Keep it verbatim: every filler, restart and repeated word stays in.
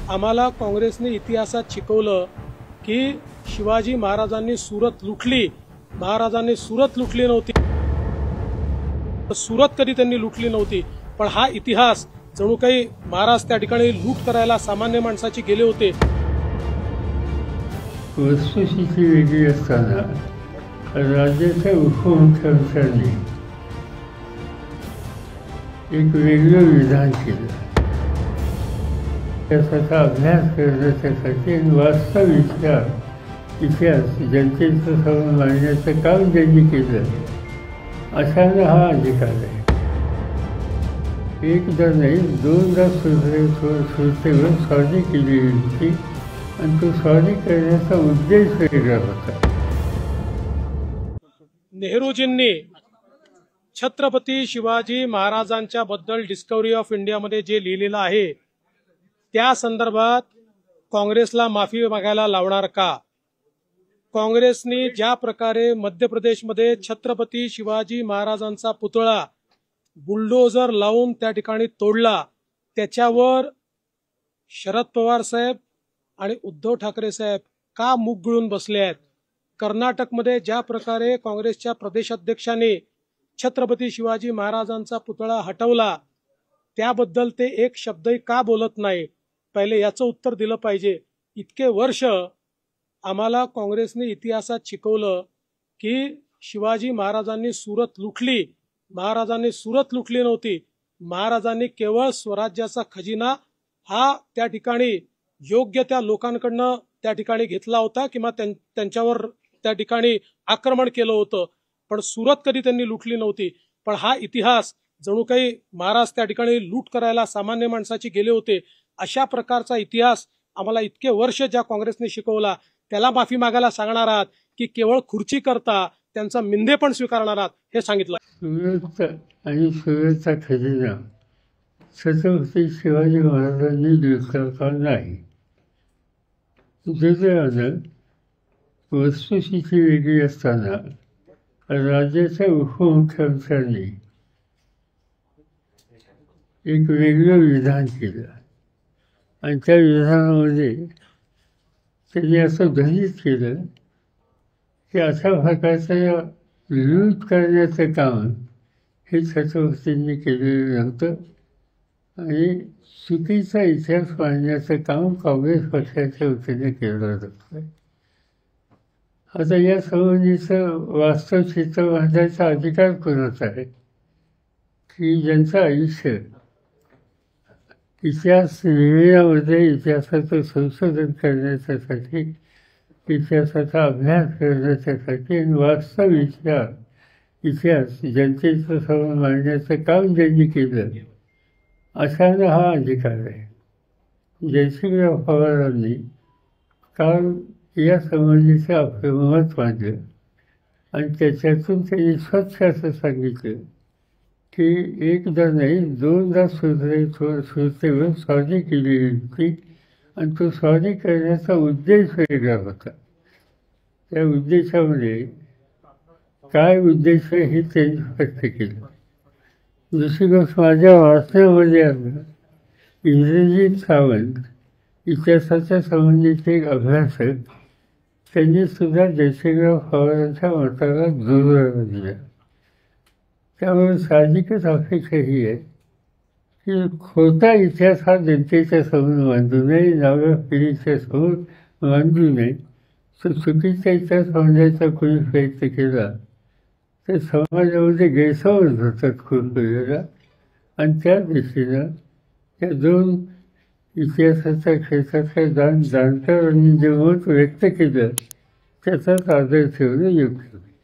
आम्हाला काँग्रेसने इतिहासात शिकवलं की शिवाजी महाराजांनी सुरत लुटली, महाराजांनी सुरत लुटली नव्हती, सुरत कधी त्यांनी लुटली नव्हती, पण हा इतिहास जणू काही महाराज त्या ठिकाणी लूट करायला सामान्य माणसाची गेले होते। वस्तुस्थिती वेगळी असताना राज्याच्या उपमुख्यमंत्र्यांनी एक वेगळं विधान केलं। त्याचा अभ्यास करण्यासाठी वास्तव इतिहास इतिहास जनतेचं समोर मांडण्याचं काम ज्यांनी केलं अशांना हा अधिकार आहे। एकदा नाही दोनदा सुरतेवर स्वारी केली होती आणि तो स्वारी करण्याचा उद्देश वेगळा होता। नेहरूजींनी छत्रपती शिवाजी महाराजांच्या बद्दल डिस्कवरी ऑफ इंडियामध्ये जे लिहिलेलं आहे त्या संदर्भात काँग्रेसला माफी मागायला लावणार का? काँग्रेसने ज्या प्रकारे मध्य प्रदेशमध्ये छत्रपती शिवाजी महाराजांचा पुतळा बुलडोजर लावून त्या ठिकाणी तोडला, त्याच्यावर शरद पवार साहेब आणि उद्धव ठाकरे साहेब का मुख गिळून बसले आहेत? कर्नाटकमध्ये ज्या प्रकारे काँग्रेसच्या प्रदेशाध्यक्षांनी छत्रपती शिवाजी महाराजांचा पुतळा हटवला त्याबद्दल ते एक शब्दही का बोलत नाही? पहिले याचं उत्तर दिलं पाहिजे। इतके वर्ष आम्हाला काँग्रेसने इतिहासात शिकवलं की शिवाजी महाराजांनी सुरत लुटली, महाराजांनी सुरत लुटली नव्हती, महाराजांनी केवळ स्वराज्याचा खजिना हा त्या ठिकाणी योग्य त्या लोकांकडनं त्या ठिकाणी घेतला होता किंवा त्यांच्यावर त्या ठिकाणी आक्रमण केलं होतं, पण सुरत कधी त्यांनी लुटली नव्हती। पण हा इतिहास जणू काही महाराज त्या ठिकाणी लूट करायला सामान्य माणसाची गेले होते, अशा प्रकारचा इतिहास आम्हाला इतके वर्ष ज्या काँग्रेसने शिकवला त्याला माफी मागायला सांगणार आहात की केवळ खुर्ची करता त्यांचा मिंधे पण स्वीकारणार आहात हे सांगितलं। सुरत आणि सुरतचा खजिना छत्रपती शिवाजी महाराजांनी लुटला नाही। दुर्दैवानं वस्तुस्थिती वेगळी असताना राज्याच्या उपमुख्यमंत्र्यांनी एक वेगळं विधान केलं आणि त्या विधानामध्ये त्यांनी असं ध्वनित केलं की अशा प्रकारचं लूट करण्याचं काम हे छत्रपतींनी केलेलं नव्हतं आणि चुकीचा इतिहास मांडण्याचं काम काँग्रेस पक्षाच्या वतीने केलं होतं। आता या संबंधीचं वास्तव चित्र मांडण्याचा अधिकार कोणाचा आहे की ज्यांचं आयुष्य इतिहास लिहिण्यामध्ये, इतिहासाचं संशोधन करण्याच्यासाठी, इतिहासाचा अभ्यास करण्याच्यासाठी आणि वास्तव इतिहास इतिहास जनतेचं समोर मांडण्याचं काम ज्यांनी केलं अशांना हा अधिकार आहे। जयसिंगराव पवारांनी काल या संबंधीचं आपलं मत मांडलं आणि त्याच्यातून त्यांनी स्वच्छ असं सांगितलं की एकदा नाही दोनदा सुरते सुरतेवर स्वारी केली होती आणि तो स्वारी करण्याचा उद्देश वेगळा होता। त्या उद्देशामध्ये काय उद्देश हे त्यांनी स्पष्ट केलं। दुसरी गोष्ट माझ्या वाचण्यामध्ये आलं, इंद्रजित सावंत इतिहासाच्या संबंधीचे एक अभ्यासक त्यांनी सुद्धा जयसिंगराव पवारांच्या मताला दुजोरा दिला। त्यामुळे साहजिकच अपेक्षा ही आहे की खोटा इतिहास हा जनतेच्या समोर मांडू नये, नव्या पिढीच्या समोर मांडू नये। तो चुकीचा इतिहास मांडण्याचा कोणी प्रयत्न केला तर समाजामध्ये गैरसमज होतात खूप वेळेला आणि त्या दिशेनं त्या दोन इतिहासाच्या क्षेत्रातल्या जाण जाणकारांनी जे मत व्यक्त केलं त्याचाच आदर ठेवणं योग्य.